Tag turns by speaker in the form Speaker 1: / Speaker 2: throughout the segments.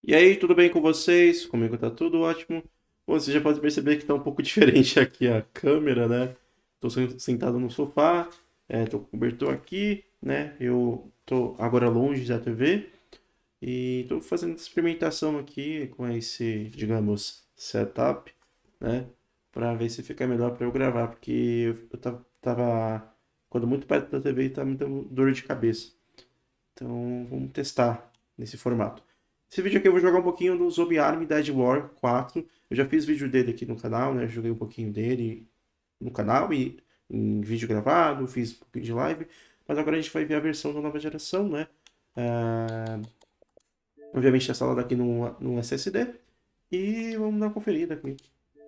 Speaker 1: E aí, tudo bem com vocês? Comigo tá tudo ótimo. Bom, você já pode perceber que tá um pouco diferente aqui a câmera, né? Tô sentado no sofá, tô com o cobertor aqui, né? Eu tô agora longe da TV e tô fazendo experimentação aqui com esse, digamos, setup, né? Pra ver se fica melhor pra eu gravar, porque eu tava quando muito perto da TV e tá me dando dor de cabeça. Então, vamos testar nesse formato. Esse vídeo aqui eu vou jogar um pouquinho do Zombie Army Dead War 4. Eu já fiz vídeo dele aqui no canal, né? Joguei um pouquinho dele no canal e em vídeo gravado, fiz um pouquinho de live. Mas agora a gente vai ver a versão da nova geração, né? Ah, obviamente instalada aqui no SSD. E vamos dar uma conferida aqui.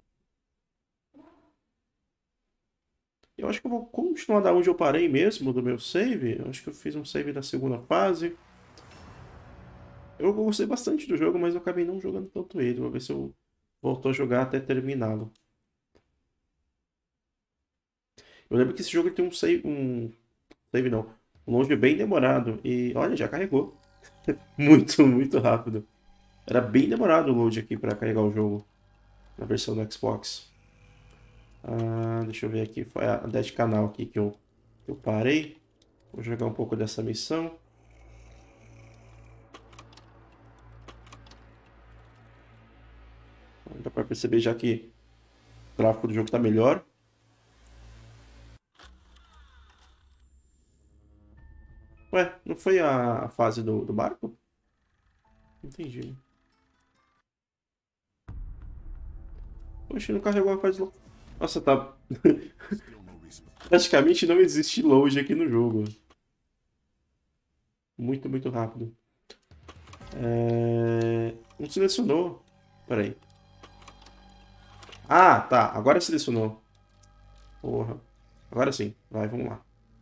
Speaker 1: Eu acho que eu vou continuar da onde eu parei mesmo, do meu save. Eu acho que eu fiz um save da segunda fase. Eu gostei bastante do jogo, mas eu acabei não jogando tanto ele. Vou ver se eu volto a jogar até terminá-lo. Eu lembro que esse jogo ele tem um save não, um load bem demorado. E olha, já carregou. Muito, muito rápido. Era bem demorado o load aqui para carregar o jogo na versão do Xbox. Deixa eu ver aqui, foi a Dead Canal aqui que eu parei. Vou jogar um pouco dessa missão. Dá para perceber já que o gráfico do jogo está melhor. Ué, não foi a fase do barco? Entendi. Poxa, não carregou a fase. Nossa, tá. Praticamente não existe load aqui no jogo. Muito, muito rápido. Não selecionou. Pera aí. Ah, tá. Agora selecionou. Porra. Agora sim. Vai, vamos lá.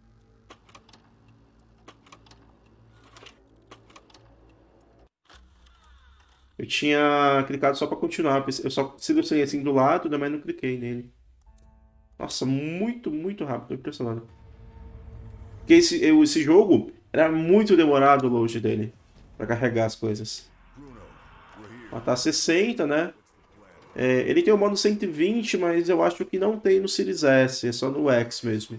Speaker 1: Eu tinha clicado só pra continuar. Eu só selecionei assim do lado, né, mas não cliquei nele. Nossa, muito, muito rápido. Tô impressionado. Porque esse jogo era muito demorado o load dele. Pra carregar as coisas. Ó, tá 60, né? Ele tem o modo 120, mas eu acho que não tem no Series S, é só no X mesmo.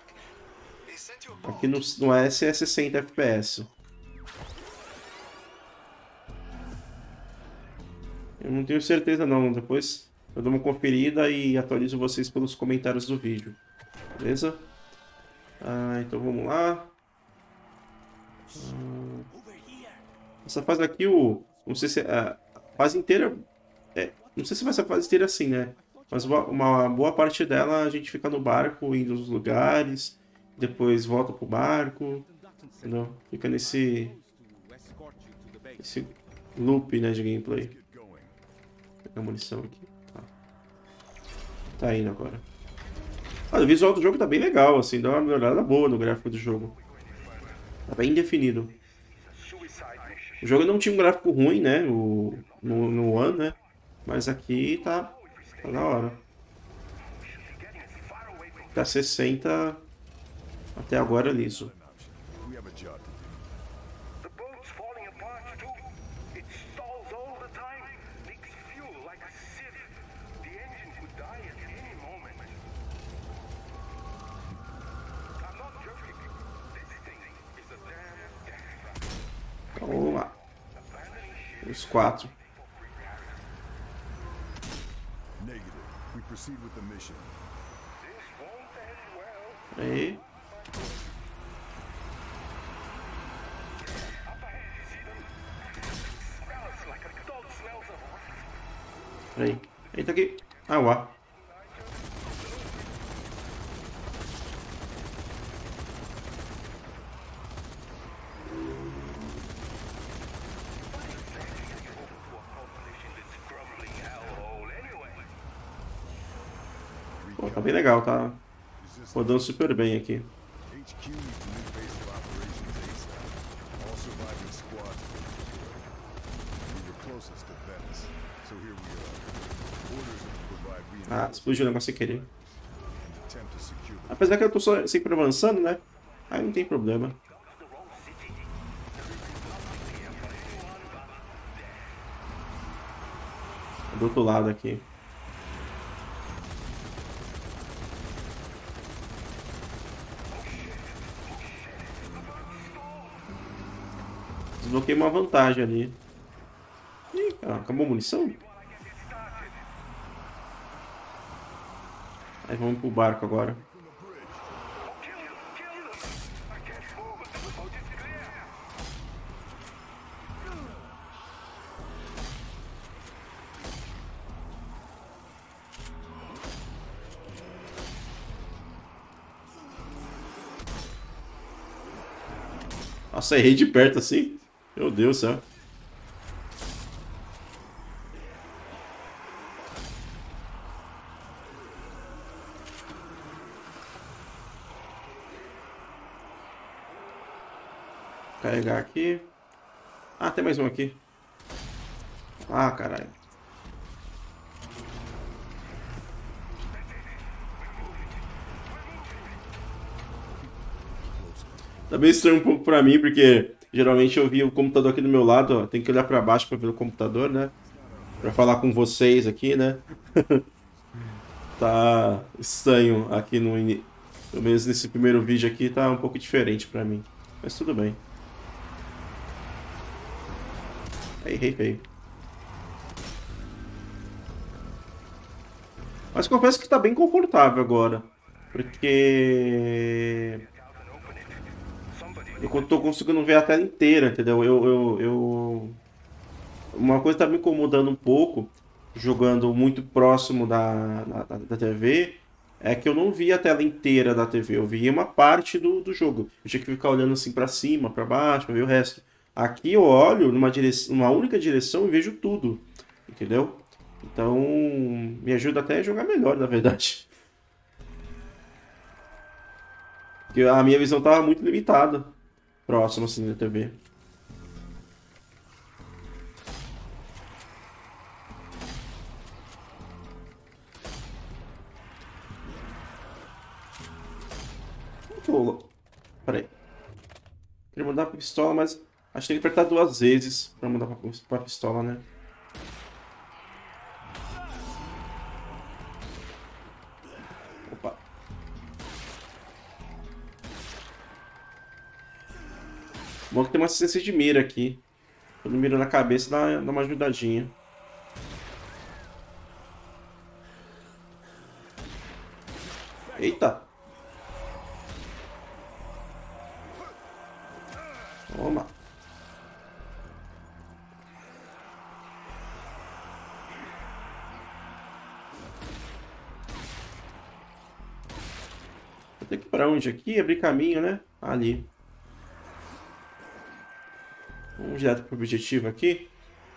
Speaker 1: Aqui no S é 60 FPS. Eu não tenho certeza não, depois eu dou uma conferida e atualizo vocês pelos comentários do vídeo. Beleza? Então vamos lá. Essa fase aqui, não sei se a fase inteira. Não sei se vai ser a fase inteira assim, né? Mas uma boa parte dela a gente fica no barco, indo nos lugares, depois volta pro barco, entendeu? Fica esse loop, né, de gameplay. Vou pegar a munição aqui. Tá indo agora. O visual do jogo tá bem legal, assim, dá uma melhorada boa no gráfico do jogo. Tá bem definido. O jogo não tinha um gráfico ruim, né, no One, né? Mas aqui tá da hora. Tá 60 até agora liso. Então vamos lá. Os quatro. Aí. Peraí. Eita aqui. Uá. Pô, tá bem legal, tá rodando super bem aqui. Explodiu o negócio sem querer. Apesar que eu tô sempre avançando, né? Aí não tem problema. Do outro lado aqui. Desbloqueei uma vantagem ali. Ih, acabou a munição? Aí vamos pro barco agora. Nossa, errei de perto assim? Meu Deus do céu. Carregar aqui. Ah, tem mais um aqui. Ah, caralho. Tá bem estranho um pouco pra mim, porque geralmente eu vi o computador aqui do meu lado, ó. Tem que olhar pra baixo pra ver o computador, né? Pra falar com vocês aqui, né? Tá estranho aqui pelo menos nesse primeiro vídeo aqui, tá um pouco diferente pra mim. Mas tudo bem. Aí, errei feio. Mas confesso que tá bem confortável agora. Porque eu tô conseguindo ver a tela inteira, entendeu? Uma coisa que tá me incomodando um pouco, jogando muito próximo da TV, é que eu não via a tela inteira da TV, eu via uma parte do jogo. Eu tinha que ficar olhando assim pra cima, pra baixo, pra ver o resto. Aqui eu olho numa única direção e vejo tudo, entendeu? Então, me ajuda até a jogar melhor, na verdade. Porque a minha visão tava muito limitada, próximo assim da TV. Peraí. Queria mandar pra pistola, mas acho que tem que apertar duas vezes pra mandar pra pistola, né? Opa. Bom que tem uma assistência de mira aqui. Quando mira na cabeça, dá uma ajudadinha. Eita! Toma! Vou ter que ir pra onde aqui? Abrir caminho, né? Ali. Vamos direto pro objetivo aqui.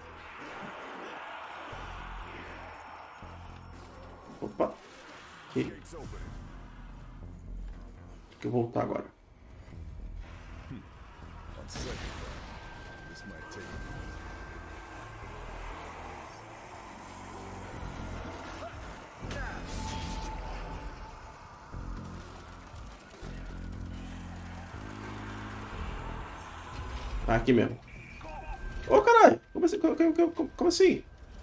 Speaker 1: Opa! Aqui. Tem que voltar agora. Aqui mesmo. Ô, caralho! Como assim? Como assim?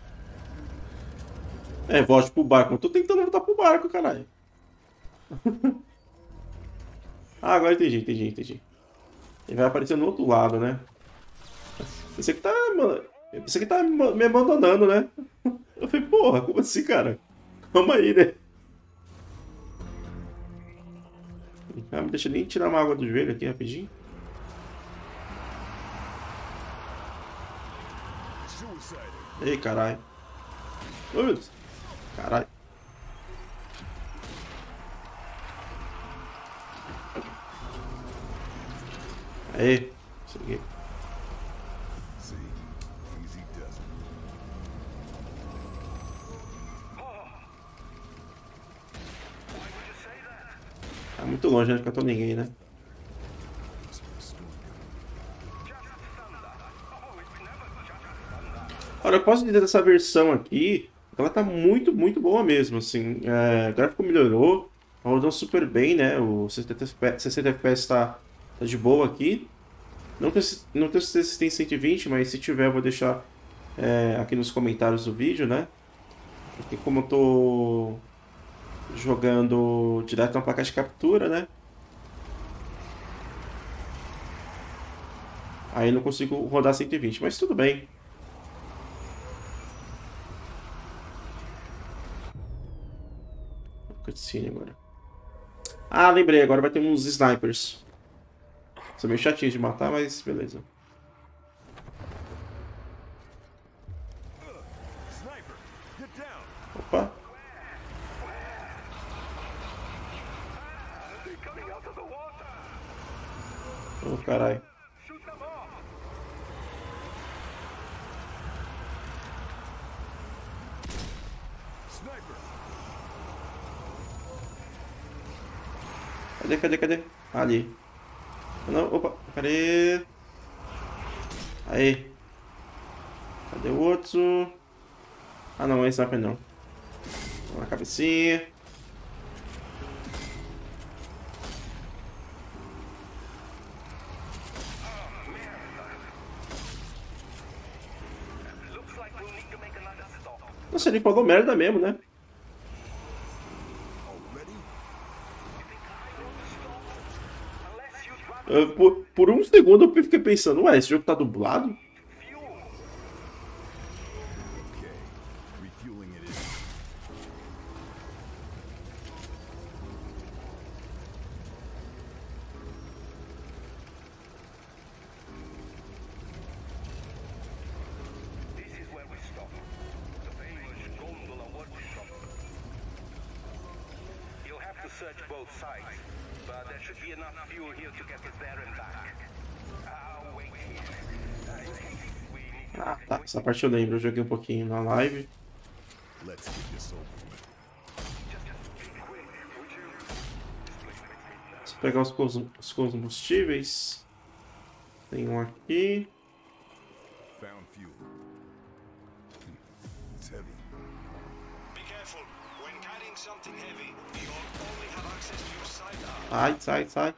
Speaker 1: É, volte pro barco. Eu tô tentando voltar pro barco, caralho. Ah, agora entendi. Ele vai aparecer no outro lado, né? Você que tá me abandonando, né? Eu falei, porra, como assim, cara? Calma aí, né? Ah, não deixa nem tirar uma água do joelho aqui rapidinho. Ei, caralho. Ô, meu Deus. Caralho. Aí. Cheguei. Tá muito longe, né? Não catou ninguém, né? Olha, eu posso dizer dessa versão aqui, ela tá muito boa mesmo, assim. É, o gráfico melhorou, tá rodando super bem, né? O 60 FPS tá de boa aqui. Não tem certeza se tem 120, mas se tiver eu vou deixar aqui nos comentários do vídeo, né? Porque como eu tô jogando direto na placa de captura, né? Aí eu não consigo rodar 120, mas tudo bem. Cutscene agora. Ah, lembrei, agora vai ter uns snipers. São meio chatinhos de matar, mas beleza. Opa. Oh, caralho. Cadê? Ali. Não, opa, cadê? Aí. Cadê o outro? Ah, não, é sniper não. Na cabecinha. Nossa, ele falou merda mesmo, né? Por um segundo eu fiquei pensando, ué, esse jogo tá dublado?
Speaker 2: Search both sides, but there should be enough fuel here to get us there and back. I'll wait here. In case we need to...
Speaker 1: Ah, tá. Essa parte eu lembro. Eu joguei um pouquinho na live.
Speaker 3: Let's get this over with.
Speaker 1: Vou pegar os combustíveis. Tem um aqui.
Speaker 3: Found fuel. It's heavy.
Speaker 2: Be careful. When carrying something heavy, you only have access to your sidearm.
Speaker 1: Sai.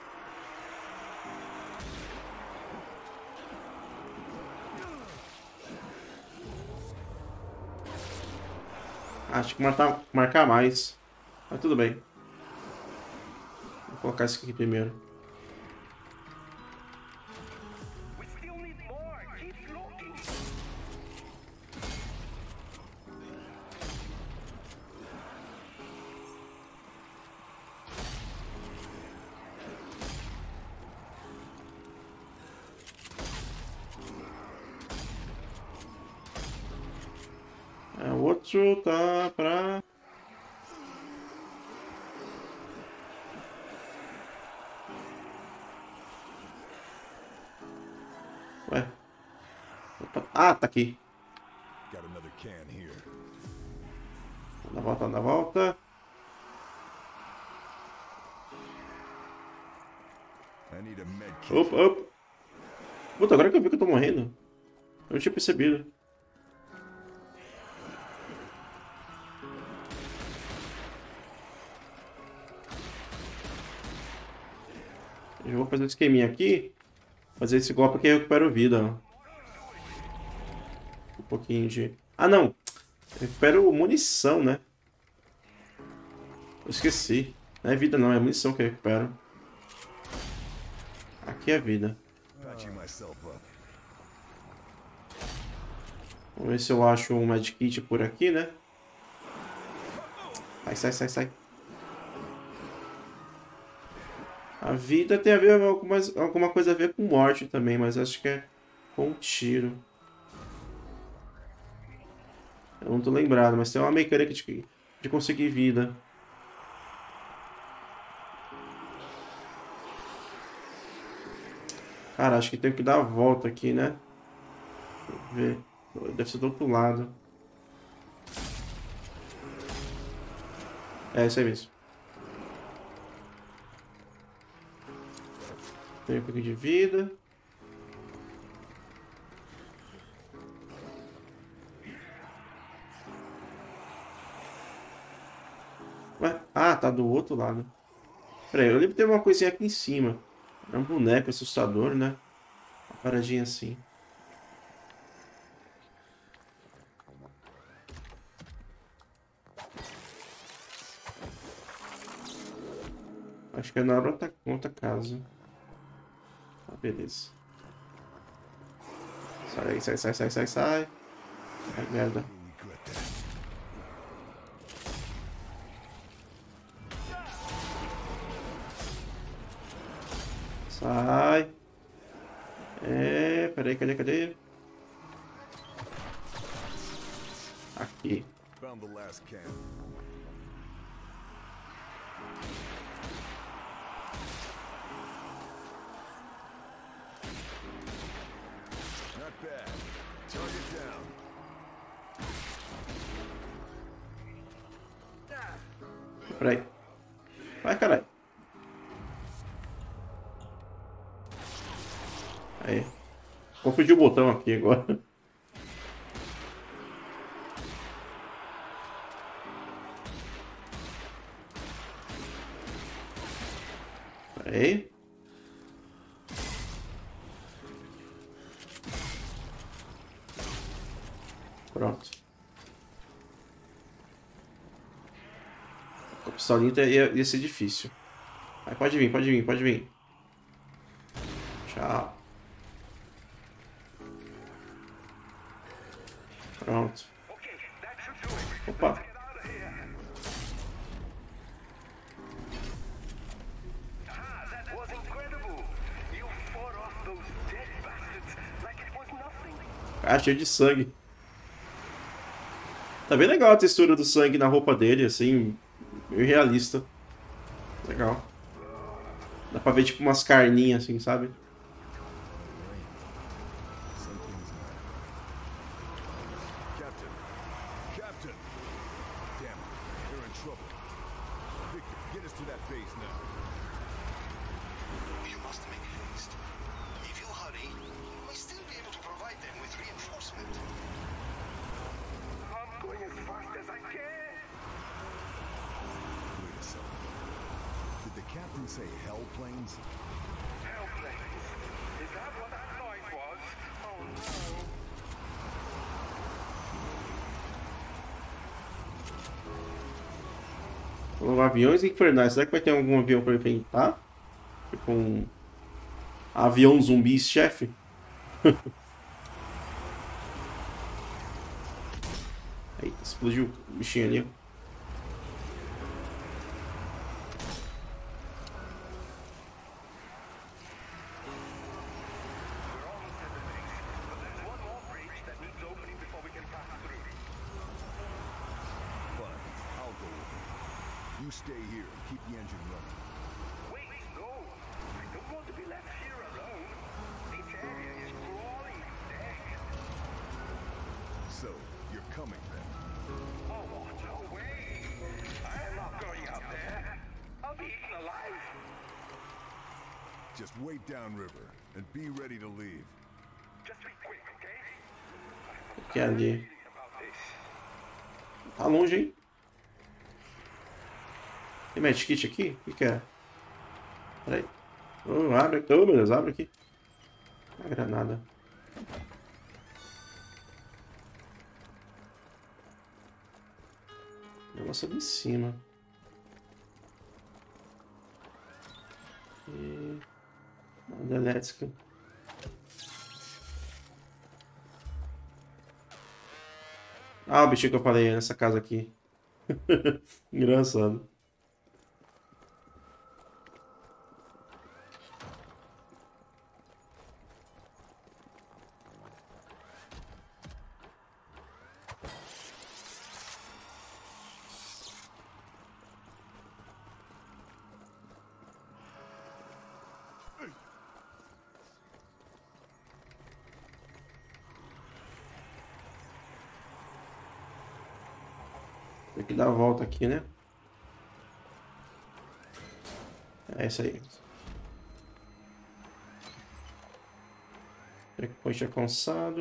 Speaker 1: Acho que marcar mais. Mas tudo bem. Vou colocar isso aqui primeiro.
Speaker 2: We still need more. Keep looking.
Speaker 1: O outro tá pra... Ué. Opa. Ah, tá aqui.
Speaker 3: Got another can here.
Speaker 1: Na volta.
Speaker 3: I need a med kit.
Speaker 1: Opa. Puta, agora que eu vi que eu tô morrendo. Eu não tinha percebido. Eu vou fazer um esqueminha aqui. Fazer esse golpe aqui e recupero vida, ó. Um pouquinho de... Ah, não! Eu recupero munição, né? Eu esqueci. Não é vida não, é munição que eu recupero. Aqui é vida.
Speaker 3: Patching myself up.
Speaker 1: Vamos ver se eu acho um medkit por aqui, né? Sai. A vida tem a ver alguma coisa a ver com morte também, mas acho que é com tiro. Eu não tô lembrado, mas tem uma mecânica de conseguir vida. Cara, acho que tem que dar a volta aqui, né? Deixa eu ver. Deve ser do outro lado. É, isso aí mesmo. Tem um pouquinho de vida. Ué? Ah, tá do outro lado. Pera aí, eu lembro que tem uma coisinha aqui em cima. É um boneco assustador, né? Uma paradinha assim. Acho que é na outra casa. Ah, beleza. Sai, sai, sai, sai, sai, sai. Ai, merda.
Speaker 3: You'll regret that.
Speaker 1: Sai. Peraí, cadê? Aqui.
Speaker 3: Found the last can. Not bad. Target down.
Speaker 1: Peraí. Vai, caralho. Aí. Confundi o botão aqui agora. Aí. Pronto. Com a pistolinha ia ser difícil. Aí pode vir. Tchau. Pronto.
Speaker 2: Okay, that should do it.
Speaker 1: Opa.
Speaker 2: Get out of here. Ah, that was incredible. You fought off those dead bastards like it was nothing.
Speaker 1: Ah, cheio de sangue. Tá bem legal a textura do sangue na roupa dele, assim, meio realista. Legal. Dá pra ver tipo umas carninhas assim, sabe?
Speaker 3: Something's not. Captain! Damn it, they're in trouble. Victor, get us to that base now.
Speaker 4: You must make haste. If you hurry, you may still be able to provide them with reinforcement.
Speaker 2: I'm going as fast as I can.
Speaker 3: Wait a second. Did the captain say hell planes?
Speaker 2: Hellplanes. Is that what that noise was? Oh no.
Speaker 1: Aviões infernais. Será que vai ter algum avião pra enfrentar? Tipo um avião zumbi chefe? Aí, explodiu o bichinho ali.
Speaker 2: We're almost at the base, but there's one more bridge that needs opening before we can pass through.
Speaker 3: Fine, I'll go with you. You stay here and keep the engine running.
Speaker 2: Wait, no. I don't want to be left here alone. This area is crawling with dead.
Speaker 3: So, you're coming then?
Speaker 2: Oh, no way. I am not going out there. I'll be eaten alive.
Speaker 3: Just wait downriver and be ready to leave.
Speaker 2: Just be quick, okay?
Speaker 1: Que é ali.
Speaker 2: Feeling about this.
Speaker 1: Tá longe, hein? Tem medkit aqui? O que é? Peraí. Oh, abre aqui. Oh, meu Deus, abre aqui. A granada. Negócio ali em cima. E... Onda elétrica. Ah, o bichinho que eu falei nessa casa aqui. Engraçado. Tem que dar a volta aqui, né? É isso aí. Checkpoint alcançado.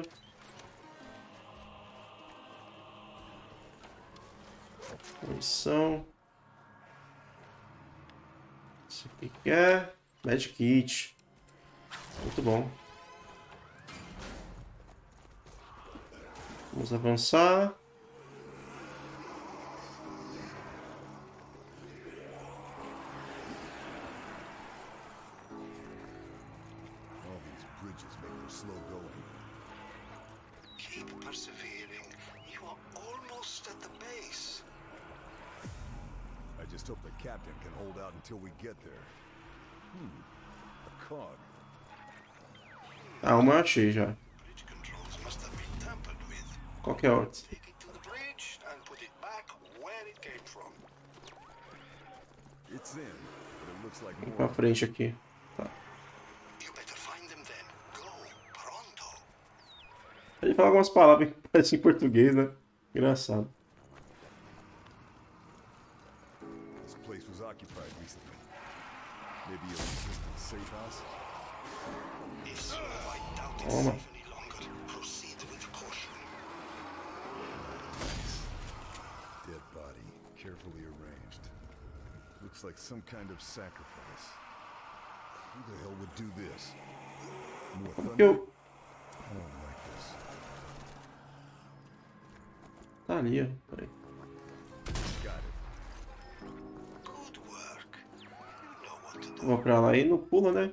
Speaker 1: Missão. Isso aqui que é Medkit. Muito bom. Vamos avançar.
Speaker 4: persevering. You are almost at the base.
Speaker 3: I just hope the captain can hold out until we get there. A cog.
Speaker 1: Ah, uma eu achei já.
Speaker 4: Bridge controls must have been tampered with.
Speaker 1: Qual que é a outra?
Speaker 4: Take it to the bridge and put it back where it came from.
Speaker 3: It's in, but it looks like
Speaker 1: Vem
Speaker 3: more.
Speaker 1: pra frente aqui. Tá.
Speaker 4: You better find them then. Go, pronto.
Speaker 1: Ele fala algumas palavras que parecem em português, né? Engraçado.
Speaker 3: This place was occupied recently. Maybe a resistance safe house?
Speaker 4: If so, I doubt it's
Speaker 1: Toma.
Speaker 4: safe any longer. Proceed with caution.
Speaker 3: Dead body, carefully arranged. Looks like some kind of sacrifice. Who the hell would do this? More
Speaker 1: Como que
Speaker 3: thunder?
Speaker 1: eu...
Speaker 3: I don't like this.
Speaker 1: Tá ali, ó. Peraí.
Speaker 3: Got it.
Speaker 4: Good work. You know what to do.
Speaker 1: Vou pra lá e não pula, né?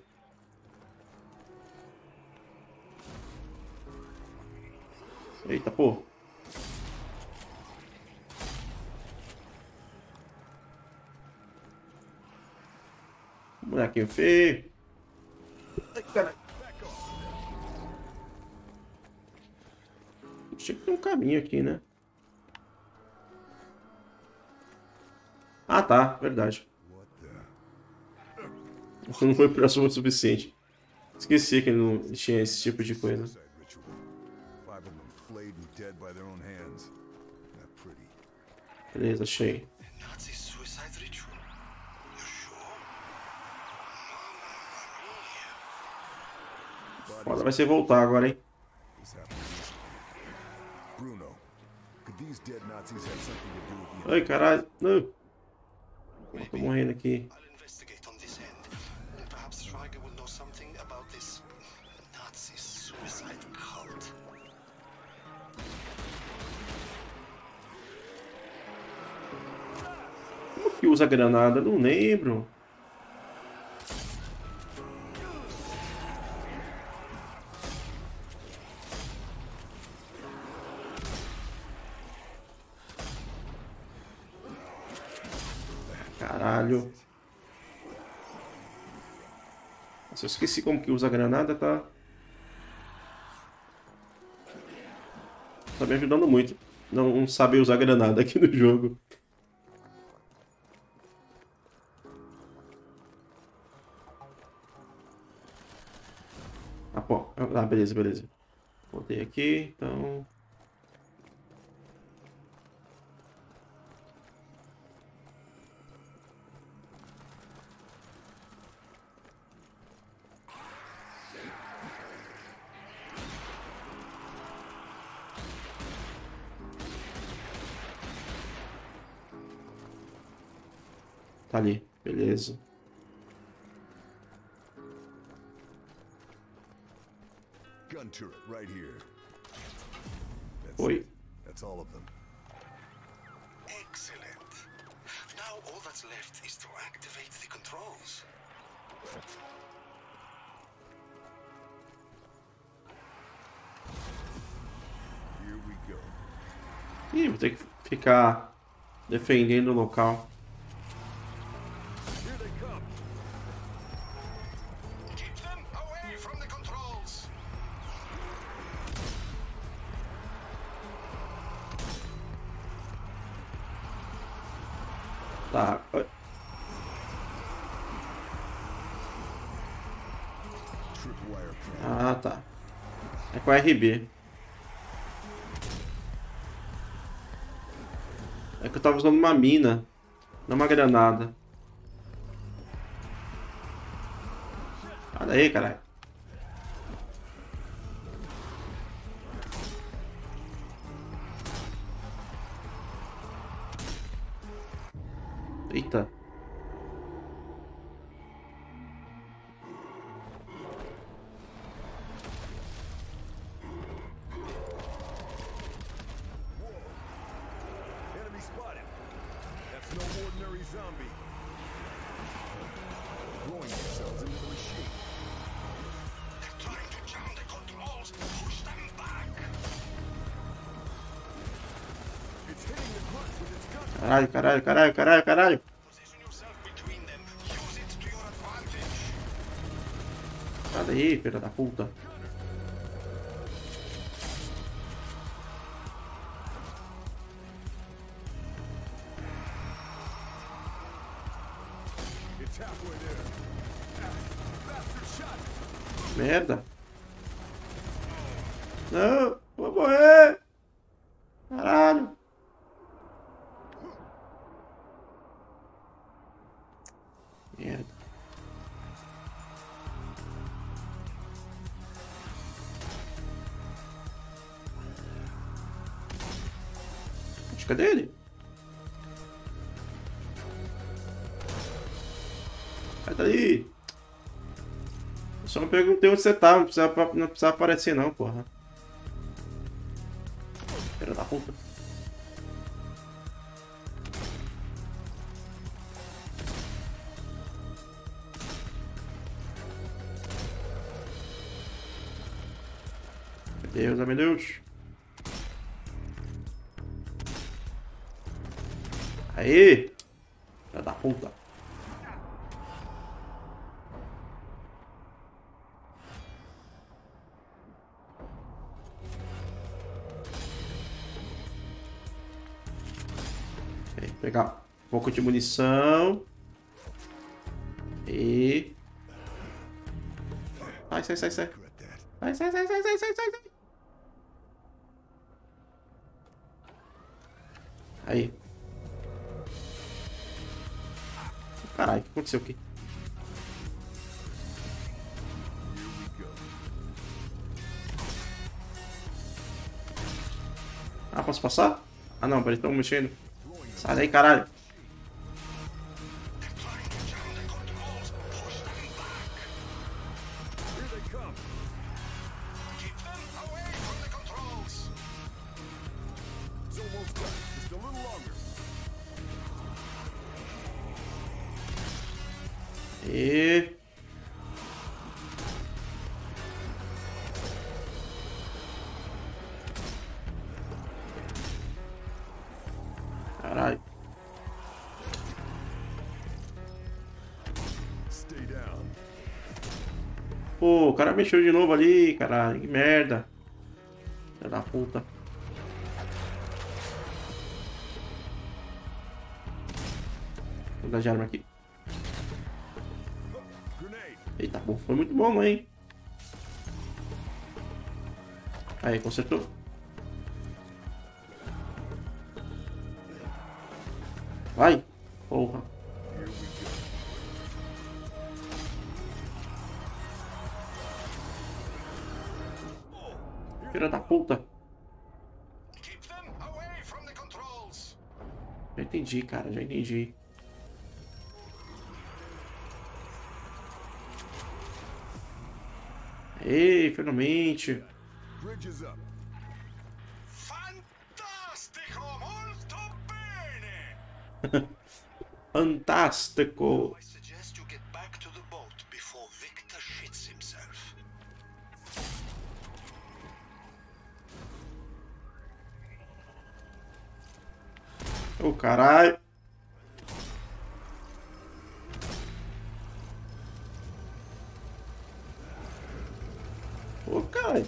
Speaker 1: Eita, pô. Bonequinho feio. Ai, caralho. Tinha que ter um caminho aqui, né? Ah, tá. Verdade.
Speaker 3: What the?
Speaker 1: Não foi próximo o suficiente. Esqueci que ele não tinha esse tipo de coisa.
Speaker 3: Suicide ritual. 5 of them flayed and dead by their own hands. Not pretty.
Speaker 1: Beleza, achei.
Speaker 4: Nazi suicide ritual. You sure? Mamma mia.
Speaker 1: Foda vai ser voltar agora, hein?
Speaker 3: This happened recently. Bruno, could these dead Nazis have something to do with the
Speaker 1: Ai, caralho. Não. Eu tô morrendo aqui.
Speaker 4: I'll investigate on this end. Perhaps Schweiger will know something about this Nazi suicide cult.
Speaker 1: Como que usa granada? Não lembro. Caralho. Nossa, eu esqueci como que usa a granada, tá? Tá me ajudando muito. Não saber usar granada aqui no jogo. Ah, pô. Ah, beleza, beleza. Botei aqui, então... Tá ali, beleza.
Speaker 3: gun turret right here. That's
Speaker 1: Oi.
Speaker 3: it. That's all of them.
Speaker 4: Excellent. Now all that's left is to activate the controls.
Speaker 3: Here we go.
Speaker 1: Ih, vou ter que ficar defendendo o local.
Speaker 3: Here they come.
Speaker 4: Keep them away from the controls.
Speaker 1: Tá.
Speaker 3: Tripwire cam.
Speaker 1: Ah, tá. É com a RB. É que eu tava usando uma mina, não uma granada. Sai daí, caralho. Eita.
Speaker 3: Enemy spotted. That's no ordinary zombie. Throwing themselves into the machine.
Speaker 4: They're trying to jam the controls. Push them back.
Speaker 1: Caralho, caralho, caralho, caralho, caralho.
Speaker 4: Position yourself between them. Use it to your advantage.
Speaker 1: Sai daí, filha da puta.
Speaker 3: It's halfway there. Bastard shot.
Speaker 1: Merda. Não, vou morrer. Caralho. Merda. Cadê ele? Sai daí. Eu só não perguntei onde você tá, não precisa aparecer não, porra. Filha da puta. Meu Deus, meu Deus. Aê! Filha da puta. Pegar um pouco de munição. E... Sai, sai, sai, sai. Sai, sai, sai, sai, sai, sai, sai. Aí. Caralho, o que aconteceu aqui? Ah, posso passar? Ah não, eles estão mexendo. Sai daí, caralho.
Speaker 4: They're trying to jam the controls. Push them back.
Speaker 3: Here they come.
Speaker 4: Keep them away from the controls.
Speaker 3: It's almost done. Just a little longer.
Speaker 1: E... Caralho.
Speaker 3: Stay down.
Speaker 1: Pô, o cara mexeu de novo ali, caralho. Que merda. Filha da puta. Vou dar de arma aqui.
Speaker 3: Grenade.
Speaker 1: Eita, bom, foi muito bom, hein? Aí, consertou. Vai! Porra.
Speaker 3: Here we go.
Speaker 1: Filha da puta.
Speaker 4: Keep them away from the controls.
Speaker 1: Já entendi, cara, já entendi. Ei, finalmente.
Speaker 3: Bridge is up.
Speaker 4: Fantastico, molto bene.
Speaker 1: Fantástico.
Speaker 4: I suggest you get back to the boat before Victor shits himself.
Speaker 1: Ô, caralho. Ô, caralho.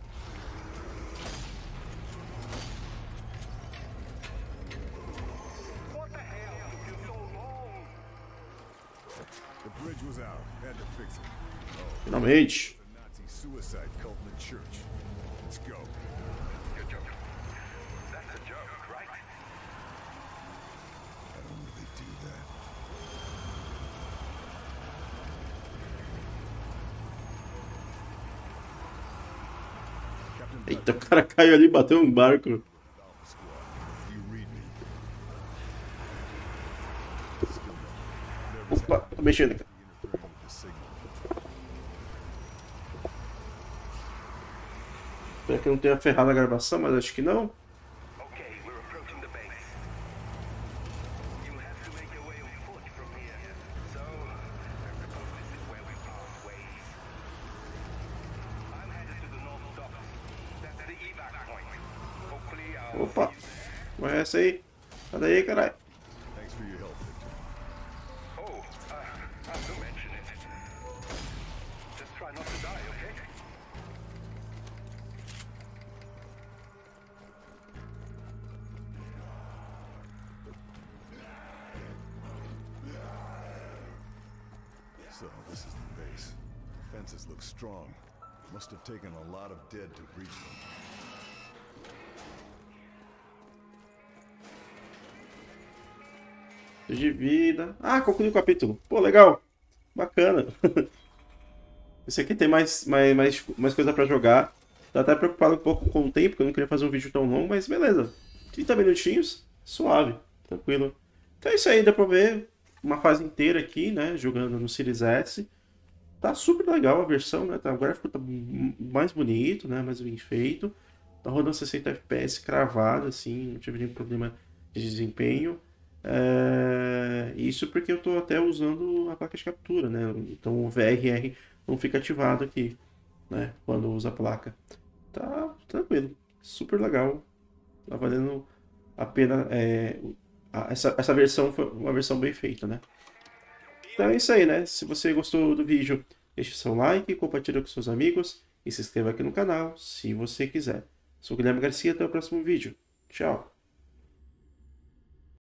Speaker 2: What the hell took you so long?
Speaker 3: The bridge was out. Had to fix it.
Speaker 1: Finalmente.
Speaker 3: The Nazi suicide cult in the church. Let's go.
Speaker 2: Good joke. That's a joke, right?
Speaker 3: I don't really do that. Captain
Speaker 1: Eita, o cara caiu ali e bateu um barco.
Speaker 3: Alpha Squad. Do you read me? Still no. Whatever's
Speaker 1: Opa, tô mexendo aqui.
Speaker 3: interfering with the signal.
Speaker 1: Espero que eu não tenha ferrado a gravação, mas acho que não.
Speaker 2: Okay, we're approaching the base. You have to make your way on foot from here. So, I suppose this is where we part ways. I'm headed to the north docks. That's the evac point. Hopefully I'll
Speaker 1: Opa, vai essa aí. Sai daí, caralho.
Speaker 3: So, this is the base. Fences look strong. Must have taken a lot of dead to breach them.
Speaker 1: De vida. Ah, concluí o capítulo. Pô, legal. Bacana. Esse aqui tem mais coisa pra jogar. Tô até preocupado um pouco com o tempo, porque eu não queria fazer um vídeo tão longo, mas beleza. 30 minutinhos, suave, tranquilo. Então é isso aí, dá pra ver uma fase inteira aqui, né, jogando no Series S. Tá super legal a versão, né, o gráfico tá mais bonito, né, mais bem feito. Tá rodando 60 FPS cravado, assim, não tive nenhum problema de desempenho. Isso porque eu tô até usando a placa de captura, né, então o VRR não fica ativado aqui, né, quando usa a placa. Tá tranquilo, super legal, tá valendo a pena. Essa versão foi uma versão bem feita, né? Então é isso aí, né? Se você gostou do vídeo, deixe seu like, compartilhe com seus amigos e se inscreva aqui no canal se você quiser. Sou o Guilherme Garcia, até o próximo vídeo. Tchau!